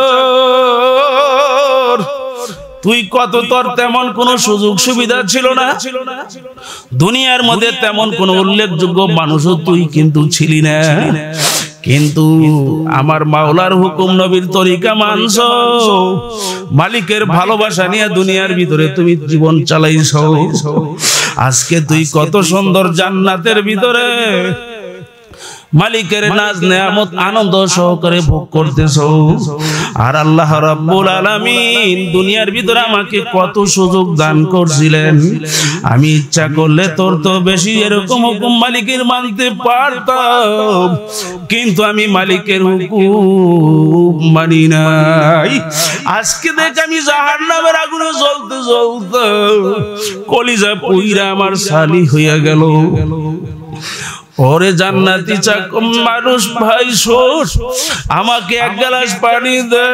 চাকর, তুই কত, তোর তেমন কোন সুযোগ সুবিধা ছিল না, দুনিয়ার মধ্যে তেমন কোন উল্লেখযোগ্য মানুষও তুই কিন্তু ছিলি না, কিন্তু আমার মাওলার হুকুম নবীর তরিকা মানছ, মালিকের ভালোবাসা নিয়ে দুনিয়ার ভিতরে তুমি জীবন চালাইছ। আজকে তুই কত সুন্দর জান্নাতের ভিতরে মালিকের নাজ নেয়ামত আনন্দ সহকারে ভোগ করতেছো। আর আল্লাহ রাব্বুল আলামিন দুনিয়ার ভিতরে আমাকে কত সুযোগ দান করছিলেন, আমি ইচ্ছা করলে তোর তো বেশি এরকম হুকুম মালিকের মানতে পারতাম, কিন্তু আমি মালিকের হুকুম মানি নাই। আজকে দেখ আমি জাহান্নামের আগুনে জ্বলতে জ্বলতে কলিজা পুইরা আমার সালি হইয়া গেল। ওরে জান্নাতি চাক মানুষ ভাই, শোন, আমাকে এক গ্লাস পানি দে,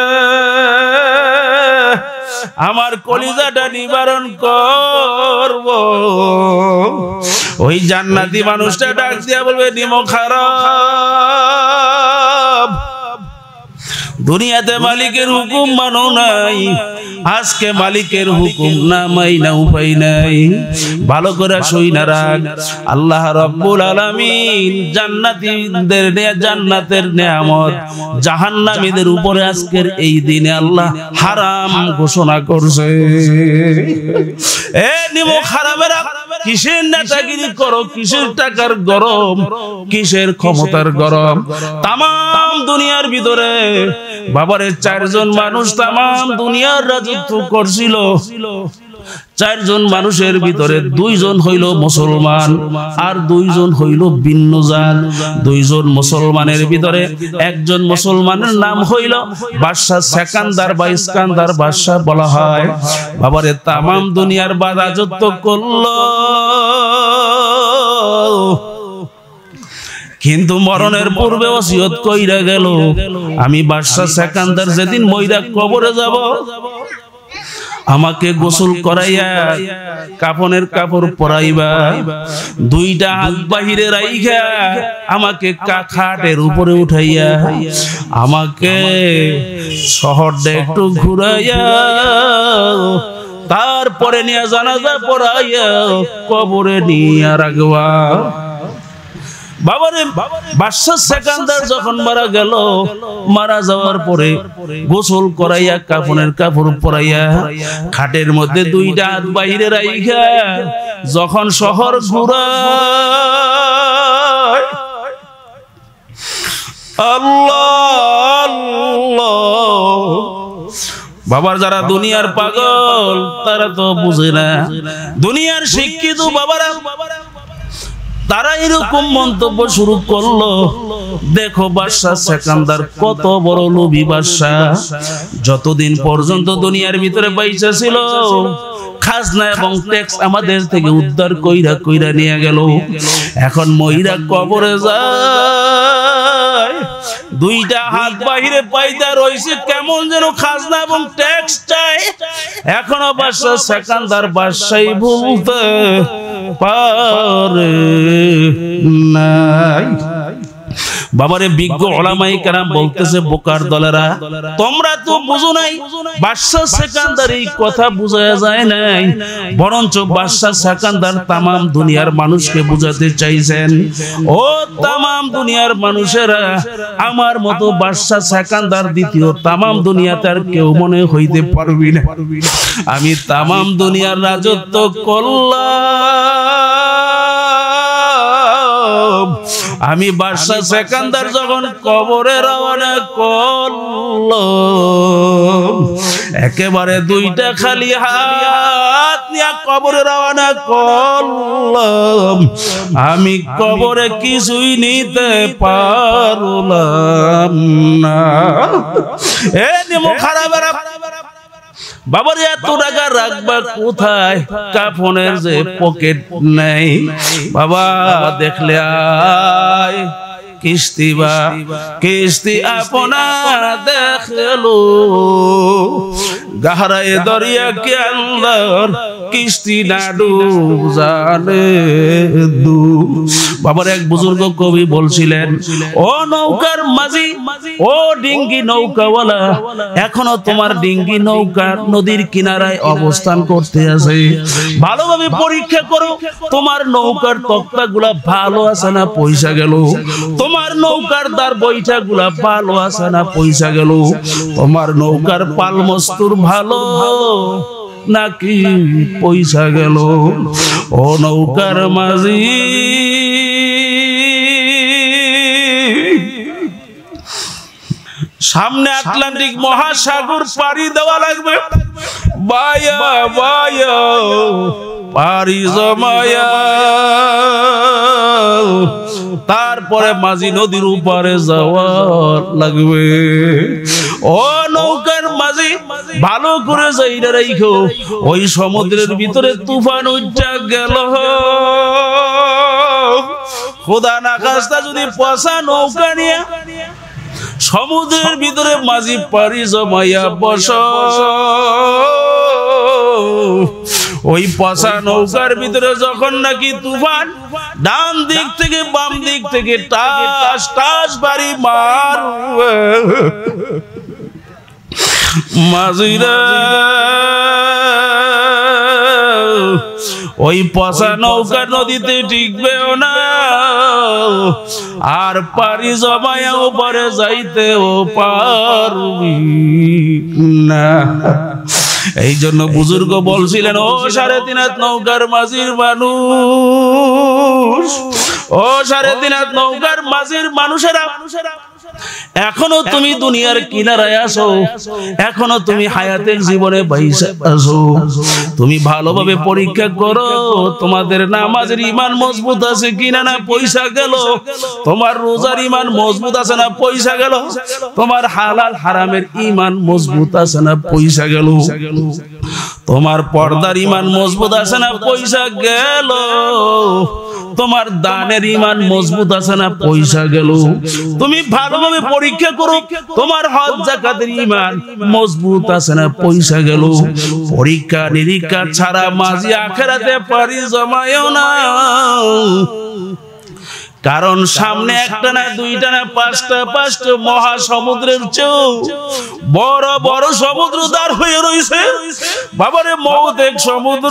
আমার কলিজাটা নিবারণ করব। ওই জান্নাতি মানুষটা ডাক দিয়া বলবে, নিমো খারাপ, দুনিয়াতে মালিকের হুকুম মানো নাই, আজকে মালিকের হুকুম না মাইনা উপায় নাই। ভালো করে শুইনা রাখ, আল্লাহ রাব্বুল আলামিন জান্নাতীদের জান্নাতের নিয়ামত জাহান্নামীদের উপরে আজকের এই দিনে আল্লাহ হারাম ঘোষণা করছে। এ নিমো খারাপেরা, কিসের নেতাগিরি করো, কিসের টাকার গরম, কিসের ক্ষমতার গরম। তামাম দুনিয়ার ভিতরে বাবারে চারজন মানুষ তামাম দুনিয়ার রাজত্ব করছিল, চারজন মানুষের ভিতরে দুইজন হইল মুসলমান আর দুইজন হইল ভিন্ন জাত। দুইজন মুসলমানের ভিতরে একজন মুসলমানের নাম হইল বাদশা সেকান্দার বা ইস্কান্দার বাদশা বলা হয়। বাবারে তামাম দুনিয়ার রাজত্ব করলো, কিন্তু মরণের পূর্বে ওসিয়ত কইরা গেল, আমি বাদশা সেকান্দার যেদিন মইরা কবরে যাব, আমাকে গোসল করাইয়া কাফনের কাপড় পরাইবা, দুইটা হাত বাহিরে রাইখা আমাকে খাটের উপরে উঠাইয়া আমাকে শহরটা একটু ঘুরাইয়া তারপরে নিয়ে জানাজা পড়াইয়া কবরে নিয়ে রাখবা। বাবারে বাদশা সেকান্দার যখন মারা গেল, মারা যাওয়ার পরে গোসল করাইয়া কাফনের কাপড় পরাইয়া খাটের মধ্যে দুইটা হাত বাহিরে রাইখা যখন শহর ঘুরায়, আল্লাহ আল্লাহ, বাবার যারা দুনিয়ার পাগল তারা তো বুঝে না, দুনিয়ার শিক্ষিত বাবারা তারা এরকম মন্তব্য শুরু করলো, দেখো বাদশা সেকান্দার কত বড় লোভী বাদশা, যতদিন পর্যন্ত দুনিয়ার ভিতরে পয়সা ছিল খাজনা এবং ট্যাক্স আমাদের থেকে উদ্ধার কইরা কইরা নিয়ে গেল। এখন মহিলা কবরে যায়, দুইটা হাত বাহিরে পাইদা রইছে, কেমন যেন খাজনা এবং ট্যাক্স চাই। এখনো বাদশা সেকান্দার বাদশাই বলতে পারে নাই। বাবারে বিজ্ঞ উলামায়ে কেরাম বলতেছে, বোকার দলেরা, তোমরা তো বুঝো নাই, বাদশা সেকান্দার এই কথা বুঝায়া যায় নাই, বরঞ্চ বাদশা সেকান্দার তামাম দুনিয়ার মানুষকে বুঝাতে চাইছেন, ও তামাম দুনিয়ার মানুষেরা, আমার মতো বাদশা সেকান্দার দ্বিতীয় তামাম দুনিয়াতে আর কেউ মনে হইতে পারবি না। আমি তামাম দুনিয়ার রাজত্ব করলাম। আমি বাদশা সেকান্দার যখন কবরে রওনা করলাম, একেবারে দুইটা খালি হাত নিয়ে কবরে রওনা করলাম, আমি কবরে কিছুই নিতে পারলাম না। এ নিমো খারাপ বাবার এত টাকা রাখবা কোথায়? কাফনের যে পকেট নাই বাবা, দেখলে আয় কিস্তি বা কিস্তি আপনার দেখলো, গাহরায় দরিয়া কে আল্লাহর কিস্তি না ডুব জানে দু। বাবার এক বুজুর্গ কবি বলছিলেন, ও নৌকার মাঝি, ও ডিঙ্গি নৌকাওয়ালা, এখনো তোমার ডিঙ্গি নৌকা নদীর কিনারায় অবস্থান করতে আছে। ভালোভাবে পরীক্ষা করো, তোমার নৌকার তক্তা গুলা ভালো আছে না পয়সা গেল, তোমার নৌকার দার বৈঠা গুলা ভালো আছে না পয়সা গেল, তোমার নৌকার পাল মস্তুর ভালো নাকি পয়সা গেল। ও নৌকার মাঝি, সামনে আটলান্টিক মহাসাগর পাড়ি দেওয়া লাগবে, বায়া বায়া পাড়ি জমায়া, তারপরে মাঝি নদীর উপরে যাওয়া লাগবে। ও নৌকার মাঝি, ভালো করে যাইরা রাখো, ওই সমুদ্রের ভিতরে তুফান উঠা গেল, খোদা না খাস্তা যদি পচা নৌকা নিয়ে সমুদ্রের ভিতরে মাঝি পাড়ি জমাইয়া বস, ওই পচা নৌকার ভিতরে যখন নাকি তুফান ডান দিক থেকে বাম দিক থেকে টাস টাস বাড়ি মার, মাঝিরা ওই পচা নৌকা নদীতে টিকবেও না, আর পাড়ি জমায়া উপরে যাইতেও পারবি না। এই জন্য বুজুর্গ বলছিলেন, ও সাড়ে তিন হাত নৌকার মাঝির মানুষ, ও সাড়ে তিন হাত নৌকার মাঝির মানুষেরা, এখনো তুমি দুনিয়ার কিনারায় আসো, এখনো তুমি হায়াতের জীবনে বাইসা আসো, তুমি ভালোভাবে পরীক্ষা করো, তোমাদের নামাজের ঈমান মজবুত আছে কিনা না পয়সা গেল, তোমার রোজার ঈমান মজবুত আছে না পয়সা গেল, তোমার হালাল হারামের ঈমান মজবুত আছে না পয়সা গেল, তোমার পর্দার ঈমান মজবুত আছে না পয়সা গেল, তোমার দানের ঈমান মজবুত আছে না পয়সা গেল। তুমি ভালোভাবে পরীক্ষা করো, তোমার হজ যাকাতের ঈমান মজবুত আছে না পয়সা গেল। পরীক্ষা নিরীক্ষা ছাড়া মাঝি আখিরাতে পাড়ি জমায়ও না, কারণ সামনে একটা না দুইটা না পাঁচটা পাঁচটা মহাসমুদ্রের চেয়েও বড় বড় সমুদ্র দাঁড় হয়ে রয়েছে। বাবারে, মওত এক সমুদ্র,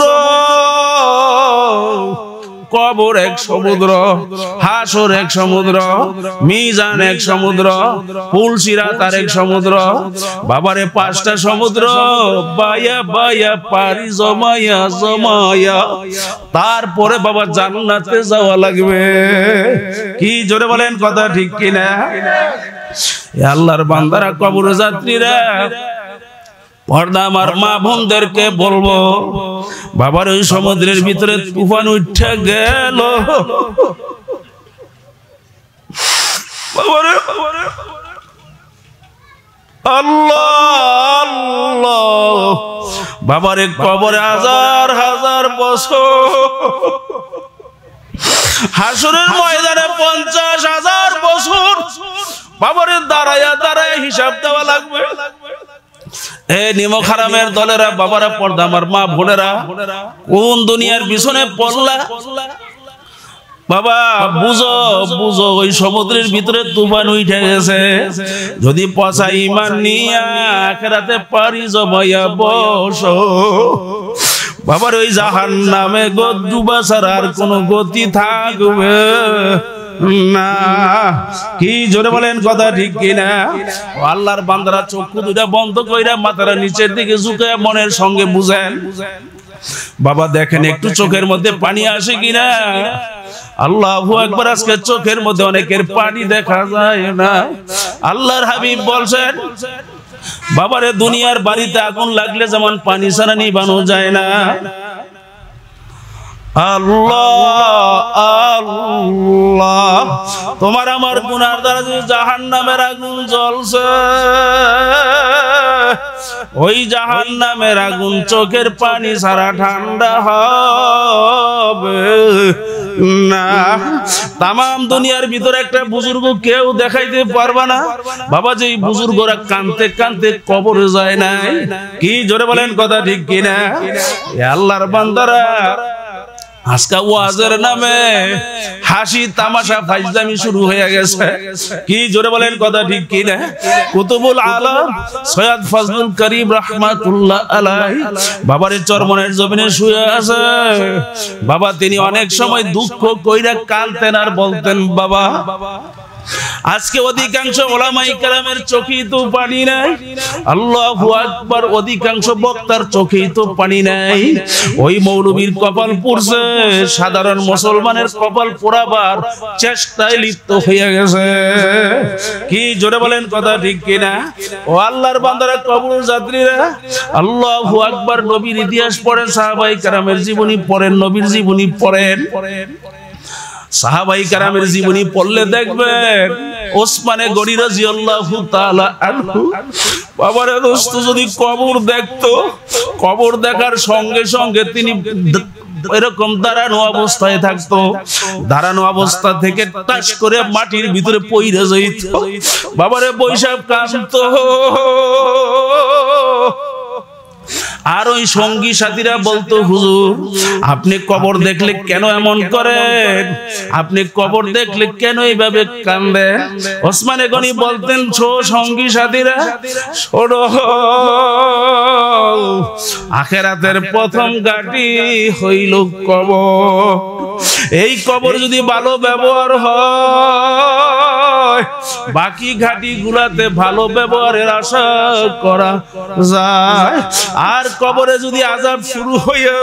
কবর এক সমুদ্র, হাসর এক সমুদ্র, মিজান এক সমুদ্র, ফুলসিরাত আর এক সমুদ্র। বাবারে, পাঁচটা সমুদ্র বায়া বায়া পাড়ি জমায়া জমায়া তারপরে বাবা জান্নাতে যাওয়া লাগবে। কি জোরে বলেন, কথা ঠিক কিনা? আল্লাহর বান্দারা, কবর যাত্রীরা, পর্দা আমার মা বোনদেরকে বলবো, বাবার ওই সমুদ্রের ভিতরে তুফান উঠে গেল, আল্লাহ আল্লাহ বাবারে কবরে হাজার হাজার বছর, হাসরের ময়দানে পঞ্চাশ হাজার বছর বাবারে দাঁড়ায়া দাঁড়ায় হিসাব দেওয়া লাগবে। এ নিমক হারামের দলেরা, বাবারা, পর্দা আমার মা বোনেরা, কোন দুনিয়ার পিছনে পড়লা? বাবা বুঝো বুঝো, ওই সমুদ্রের ভিতরে তুফান উঠে গেছে। যদি পচা ইমান নিয়া আখিরাতে পারি জমাইয়া বসো, বাবার ওই জাহান্নামে ডুবা ছাড়া আর কোনো গতি থাকবে না। কি জোরে বলেন কথা ঠিক কিনা? আল্লাহর বান্দারা চক্ষু দুটা বন্ধ কইরা মাথাটা নিচের দিকে ঝুঁকায় মনের সঙ্গে বুঝেন। বাবা দেখেন একটু চোখের মধ্যে পানি আসে কিনা? আল্লাহু আকবার। আজকে চোখের মধ্যে অনেকের পানি দেখা যায় না। আল্লাহর হাবিব বলছেন, বাবারে দুনিয়ার বাড়িতে আগুন লাগলে যেমন পানি ছাড়া নিভানো যায় না, আল্লাহ আল্লাহ তোমার আমার গুনার দ্বারা যে জাহান্নামের আগুন জ্বলছে, ওই জাহান্নামের আগুন চোখের পানি ছাড়া ঠান্ডা হবে না। তামাম দুনিয়ার ভিতরে একটা বুজুর্গ কেউ দেখাইতে পারবা না বাবা, যে বুজুর্গরা কানতে কানতে কবরে যায় নাই। কি জোরে বলেন কথা ঠিক কিনা? আল্লাহর বান্দারা আজকে ওয়াজের নামে হাসি তামাশা ফাইজলামি শুরু হয়ে গেছে। কি জোরে বলেন কথা ঠিক কিনা? কুতুবুল আলম সৈয়দ ফজলুল করিম রাহমাতুল্লাহ আলাইহি বাবার চরমনের জমিনে শুয়ে আছে। বাবা তিনি অনেক সময় দুঃখ কইরা কাঁদতেন আর বলতেন, বাবা আজকে অধিকাংশ ওলামায়ে কেরামের চোখেই তো পানি নাই, আল্লাহু আকবার, অধিকাংশ বক্তার চোখেই তো পানি নাই। ওই মৌলবীর কপাল পুড়ছে, সাধারণ মুসলমানের কপাল পোড়াবার চেষ্টায় লিপ্ত হয়ে গেছে। কি জোরে বলেন কথা ঠিক কিনা? ও আল্লাহর বান্দারা, কবর যাত্রীরা, আল্লাহু আকবার, নবীর ইতিহাস পড়েন, সাহাবায়ে কেরামের জীবনী পড়েন, নবীর জীবনী পড়েন। সাহাবায়ে কেরামের জীবনী পড়লে দেখবেন ওসমানে গনি রাদিয়াল্লাহু তাআলা আনহু বাবারে দোস্ত যদি কবর দেখতো, কবর দেখার সঙ্গে সঙ্গে তিনি এরকম দাঁড়ানো অবস্থায় থাকতো, দাঁড়ানো অবস্থা থেকে টাচ করে মাটির ভিতরে পইড়া যাইত। বাবারে বৈশাখ কাঁদতো। আর ওই সঙ্গী সাথীরা বলতো, হুজুর আপনি কবর দেখলে কেন এমন করেন? আপনি কবর দেখলে কেন এইভাবে কাঁদেন? ওসমানে গনি বলতেন, ছো সঙ্গী সাথীরা শোনো, আখিরাতের প্রথম ঘাঁটি হইল কবর। এই কবর যদি ভালো ব্যবহার হয়, বাকি ঘাঁটি গুলাতে ভালো ব্যবহারের আশা করা যায়। আর কবরে যদি আযাব শুরু হয়ে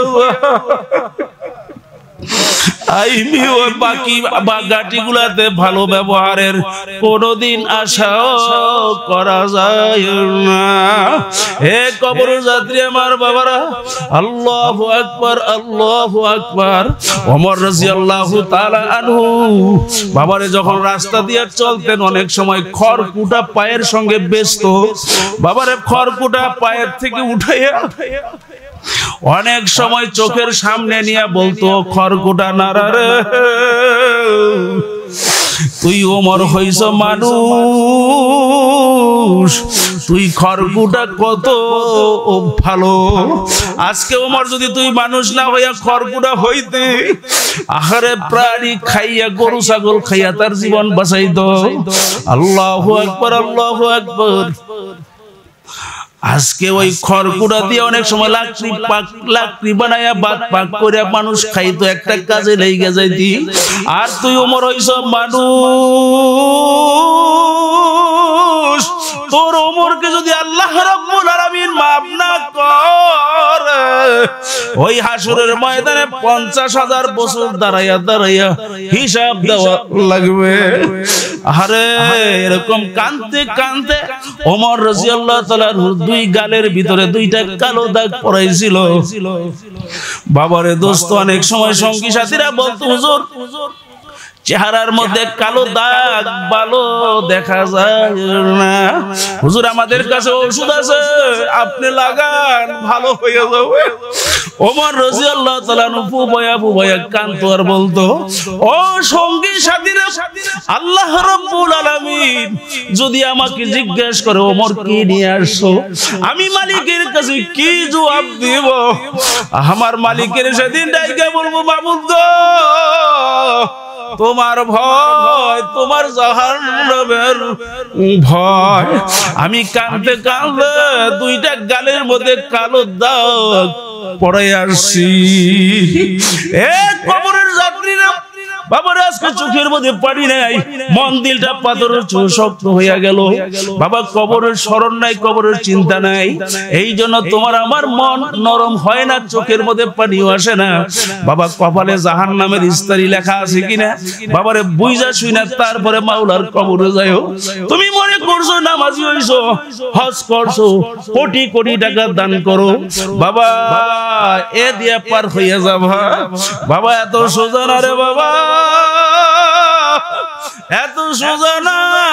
আইমি ওই বাকি ঘাঁটিগুলাতে ভালো ব্যবহারের কোনদিন আশা করা যায় না। হে কবর যাত্রী আমার বাবারা, আল্লাহু আকবার, আল্লাহু আকবার। ওমর রাদিয়াল্লাহু তাআলা আনহু বাবারে যখন রাস্তা দিয়ে চলতেন, অনেক সময় খড়কুটা পায়ের সঙ্গে বেচত। বাবারে খড়কুটা পায়ের থেকে উঠাইয়া অনেক সময় চোখের সামনে নিয়ে বলতো, খড়কুটা নাড়া রে, তুই ওমর হইছ মানুষ, তুই খড়কুটা কত ভালো। আজকে ওমর যদি তুই মানুষ না হইয়া খড়কুটা হইতে, আহারে প্রাণী খাইয়া, গরু ছাগল খাইয়া তার জীবন বাঁচাইতো। আল্লাহু আকবার, আল্লাহু আকবার। আজকে ওই খড়কুটা দিয়ে অনেক সময় লাকড়ি পাক লাকড়ি বানায়া বাত পাক করে মানুষ খাইতো, একটা কাজে লেগে যাইতি। আর তুই ওমর হইছ মানুষ, তোর ওমরকে যদি আল্লাহ রাব্বুল আলামিন মাফ না করে, ওই হাসরের ময়দানে পঞ্চাশ হাজার বছর দাঁড়াইয়া দাঁড়াইয়া হিসাব দেওয়া লাগবে। আরে এরকম কানতে কানতে ওমর রাদিয়াল্লাহু তাআলা দুই গালের ভিতরে দুইটা কালো দাগ পড়াইছিল। বাবারে দোস্ত, অনেক সময় সঙ্গী সাথীরা বলতো, হুজুর চেহারার মধ্যে কালো দাগ ভালো দেখা যায় না। হুজুর আমাদের কাছে ওষুধ আছে, আপনি লাগান ভালো হয়ে যাবে। ওমর রাদিয়াল্লাহু তাআলা ফুবয়া ফুবয়া কাঁদতো আর বলতো, ও সঙ্গী সাথীরা, আল্লাহ রাব্বুল আলামিন যদি আমাকে জিজ্ঞেস করে ওমর কি নিয়ে আসছো, আমি মালিকের কাছে কি জবাব দিব? আমার মালিকের সেদিন ডাইকা বলবো, মাবুদ গো, তোমার ভয়, তোমার জাহান্নামের ভয়। আমি কাঁদতে কাঁদতে দুইটা গালের মধ্যে কালো দাগ পড়ে আসছি। এ কবরের যাত্রীরা, বাবার আজকে চোখের মধ্যে পানি নাই, মন দিলটা পাথরের শক্ত হইয়া গেল। বাবা কবরের স্মরণ নাই, কবরের চিন্তা নাই, এই জন্য তোমার আমার মন নরম হয় না, চোখের মধ্যে পানিও আসে না। বাবা কপালে জাহান্নামের ইস্তারি লেখা আছে কিনা বাবারে বুঝা শুই না, তারপরে মাওলার কবরে যাও। তুমি মনে করছো নামাজি হইছো, হজ করছো, কোটি কোটি টাকা দান করো, বাবা এ দিয়া পার হইয়া যাবা। বাবা এত সোজা না রে বাবা, এত সোজা না।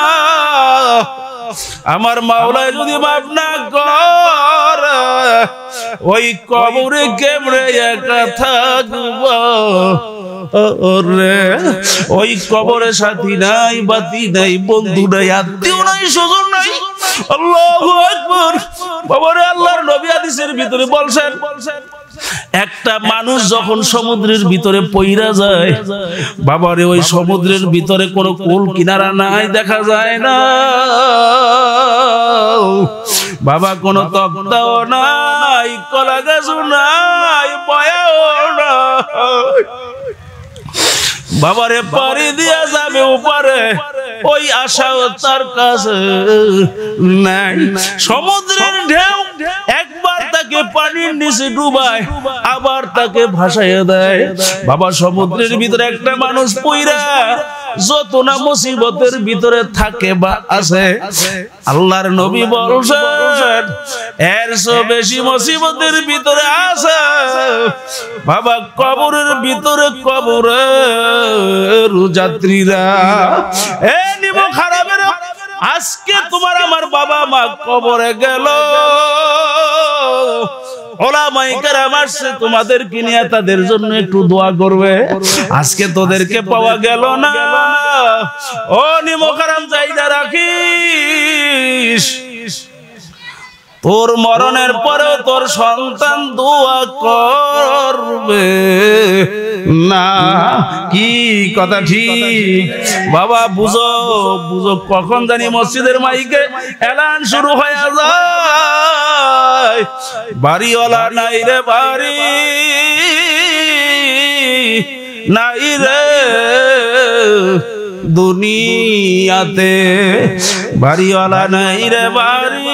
আমার মাওলায় যদি মাফ না করে, ওই কবরে কেমনে একা থাকবো রে? ওই কবরে সাথী নাই, বাতি নাই, বন্ধু নাই, আত্মীয় নাই, স্বজন নাই। আল্লাহু আকবার। বাবারে আল্লাহর নবী হাদিসের ভিতরে বলছেন, একটা মানুষ যখন সমুদ্রের ভিতরে পইরা যায়, বাবারে ওই সমুদ্রের ভিতরে কোনো কুল কিনারা নাই, দেখা যায় না বাবা, কোনো তক্তাও নাই, কলা গাছও নাই, বয়াও নাই। বাবারে পাড়ি দিয়া যাবে উপরে, ওই আশাও তার কাছে নাই। সমুদ্রের ঢেউ একবার তাকে পানির নিচে ডুবায়, আবার তাকে ভাসাইয়া দেয়। বাবা সমুদ্রের ভিতরে একটা মানুষ পইরা যত না মুসিবতের ভিতরে থাকে বা আছে, আল্লাহর নবী বলছেন এর চেয়ে বেশি মুসিবতের ভিতরে আছে বাবা কবরের ভিতরে, কবরের যাত্রীরা। এ নিব খারাপের, আজকে তোমার আমার বাবা মা কবরে গেল, ওলামায়ে কেরাম আসছে তোমাদেরকে নিয়ে, তাদের জন্য একটু দোয়া করবে। আজকে তোদেরকে পাওয়া গেল না, ও নিমখারাম চাইদা রাখিস, তোর মরণের পরেও তোর সন্তান দোয়া করবে না। কি কথা ঠিক বাবা? বুঝো বুঝো, কখন জানি মসজিদের মাইকে এলান শুরু হয়ে যায়, বাড়িওয়ালা নাই রে বাড়ি, নাই রে দুনিয়াতে, বাড়িওয়ালা নাই রে বাড়ি,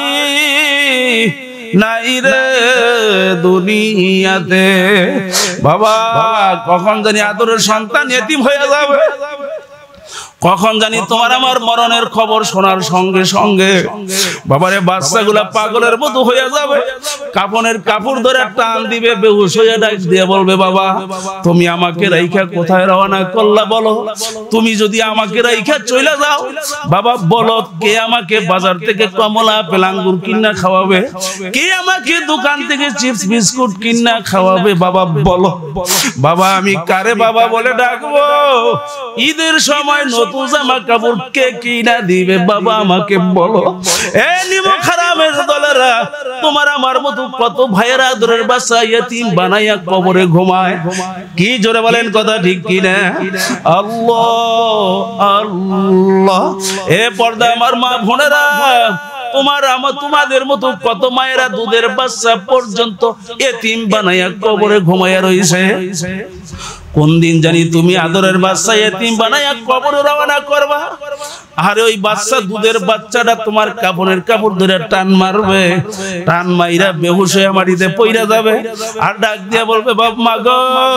নাই রে দুনিয়াতে। বাবা কখন জানি আদরের সন্তান এতিম হয়ে যাবে, কখন জানি তোমার আমার মরণের খবর শোনার সঙ্গে সঙ্গে বাবারে বাচ্চাগুলা পাগলের মতো হয়ে যাবে, কাফনের কাপড় ধরে টান দিবে, বেহুশ হয়ে ডাক দিয়ে বলবে, বাবা তুমি আমাকে রাইখা কোথায় রওনা করলা বলো? তুমি যদি আমাকে রাইখা চলে যাও, বাবা বলো কে আমাকে বাজার থেকে কমলা আপেল আঙ্গুর কিনা খাওয়াবে? কে আমাকে দোকান থেকে চিপস বিস্কুট কিনা খাওয়াবে? বাবা বলো। বাবা আমি কারে বাবা বলে ডাকবো? ঈদের সময় নতুন জামা কাপড় কে কিনা দিবে? বাবা আমাকে বলো। এ নিমখারামের দলেরা, তোমার আমার মতো কত ভাইয়েরা আদরের বাচ্চা ইতিম বানাইয়া কবরে ঘুমায়। কি জোরে বলেন কথা ঠিক কিনা? আল্লাহ আল্লাহ। এ পর্দা আমার মা বোনেরা, তোমার আমার তোমাদের মতো কত মায়েরা দুধের বাচ্চা পর্যন্ত এতিম বানাইয়া কবরে ঘুমাইয়া রইছে। কোন দিন জানি তুমি আদরের বাচ্চা এতিম বানাইয়া কবরে রওনা করবা, আর ওই বাচ্চা দুধের বাচ্চাটা তোমার কাপড়ের কাপড় ধরে টান মারবে, টান মাইরা বেহুশ হয়ে মাটিতে পইরা যাবে, আর ডাক দিয়ে বলবে, বাপ মা গো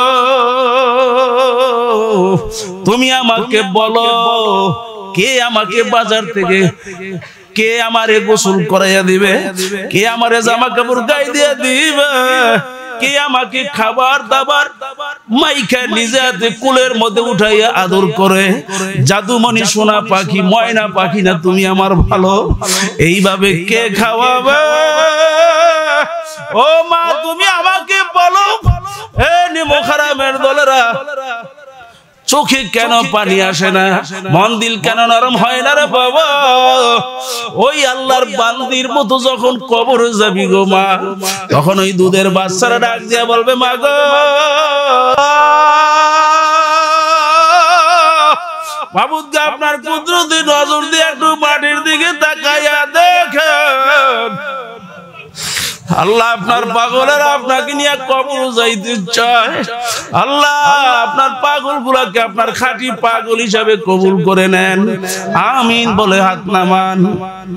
তুমি আমাকে বলো, কে আমাকে বাজার থেকে কে আমারে গোসল করাইয়া দিবে? কে আমারে জামা কাপড় গায়ে দিয়ে দিবে? কে আমাকে খাবার দাবার মাইখা নিজে হাতে কুলের মধ্যে উঠাইয়া আদর করে। জাদুমণি সোনা পাখি ময়না পাখি না তুমি আমার ভালো, এইভাবে কে খাওয়াবে? ও মা তুমি আমাকে বলো, এ নিমখারামের দলেরা চোখে কেন পানি আসে না, মন দিল কেন নরম হয় না রে বাবা? ওই আল্লাহর বান্দির মতো যখন কবরে যাবি গো মা, তখন ওই দুধের বাচ্চারা ডাক দিয়া বলবে মা গো মাবুদ গো, আপনার কুদরতি নজর দিয়ে একটু মাটির দিকে তাকাইয়া দেখেন, আল্লাহ আপনার পাগলেরা আপনাকে নিয়ে কবর যাইতে চায়। আল্লাহ আপনার পাগল গুলাকে আপনার খাঁটি পাগল হিসাবে কবুল করে নেন। আমিন বলে হাত নামান।